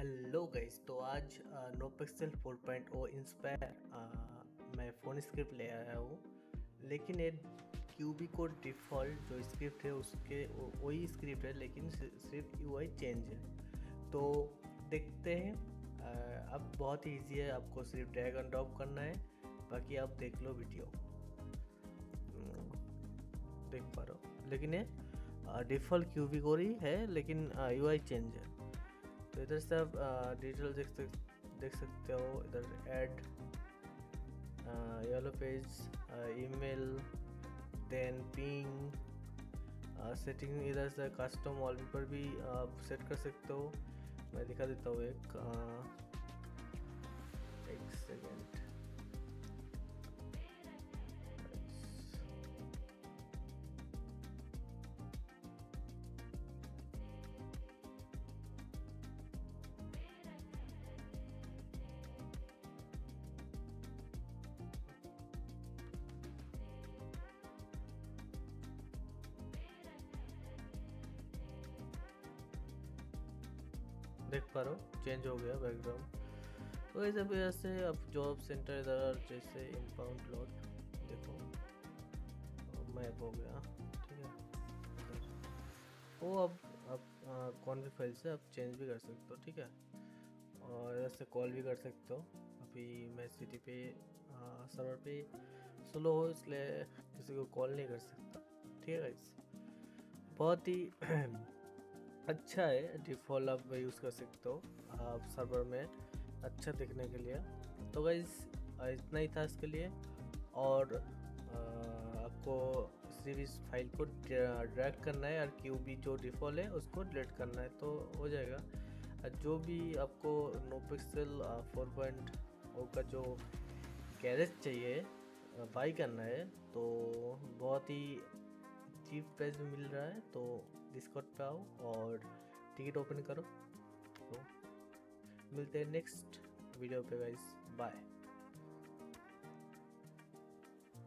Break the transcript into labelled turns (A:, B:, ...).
A: Hello guys, तो आज नो पिक्सल 4.0 इंस्पायर मैं फ़ोन स्क्रिप्ट ले आया हूँ। लेकिन ये क्यूबी कोड डिफ़ॉल्ट जो स्क्रिप्ट है उसके वही स्क्रिप्ट है, लेकिन सिर्फ यूआई चेंज है। तो देखते हैं। अब बहुत ही ईजी है, आपको सिर्फ ड्रैग एंड ड्रॉप करना है। बाकी आप देख लो वीडियो, देख पा रहे हो। लेकिन ये डिफ़ॉल्ट क्यूबी कोड ही है, लेकिन यूआई चेंज है। तो इधर से आप डिटेल देख सकते हो। इधर add yellow page, email, then ping, setting. इधर से कस्टम वॉलपेपर भी आप सेट कर सकते हो। मैं दिखा देता हूँ एक सेकेंड। देख पा रहे हो, चेंज हो गया बैकग्राउंड। तो इस वजह से अब जॉब सेंटर इधर जैसे इनबाउंड लॉट देखो मैप हो गया, ठीक है। वो अब कौन भी फाइल से आप चेंज भी कर सकते हो, ठीक है। और इधर से कॉल भी कर सकते हो। अभी मैं सिटी पे सर्वर पे स्लो हो, इसलिए किसी को कॉल नहीं कर सकता, ठीक है गाइस। बहुत ही अच्छा है, डिफ़ॉल्ट आप यूज़ कर सकते हो आप सर्वर में अच्छा दिखने के लिए। तो गाइस इतना ही था इसके लिए। और आपको सिर्फ इस फाइल को ड्रैग करना है और क्यूबी जो डिफ़ॉल्ट है उसको डिलीट करना है तो हो जाएगा। जो भी आपको नो पिक्सल 4.0 का जो गैरेज चाहिए बाई करना है, तो बहुत ही चीप प्राइस में मिल रहा है। तो डिस्काउंट पे आओ और टिकट ओपन करो। तो मिलते हैं नेक्स्ट वीडियो पे गाइस, बाय।